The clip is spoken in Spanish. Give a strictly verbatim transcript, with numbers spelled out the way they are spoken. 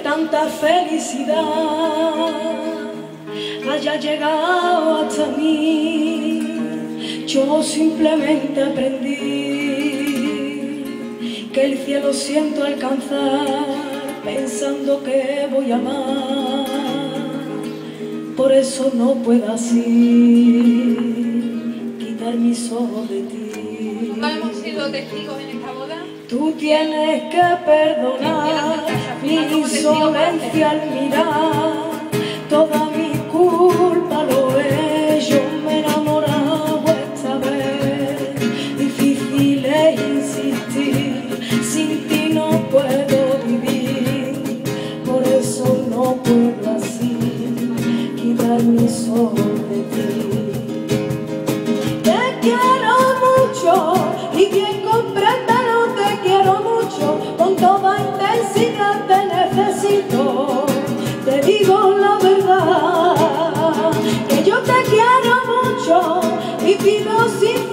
tanta felicidad haya llegado hasta mí. Yo simplemente aprendí que el cielo siento alcanzar pensando que voy a amar. Por eso no puedo así quitar mis ojos de ti. Nunca hemos sido testigos en esta boda. Tú tienes que perdonar mi insolencia al mirar. Toda mi culpa lo es, yo me he enamorado esta vez. Difícil es insistir, sin ti no puedo vivir. Por eso no puedo así quitar mis ojos de ti. Te quiero mucho y quien comprenda no te quiero mucho, con toda intensidad te necesito. Te digo la verdad, que yo te quiero mucho y pido sin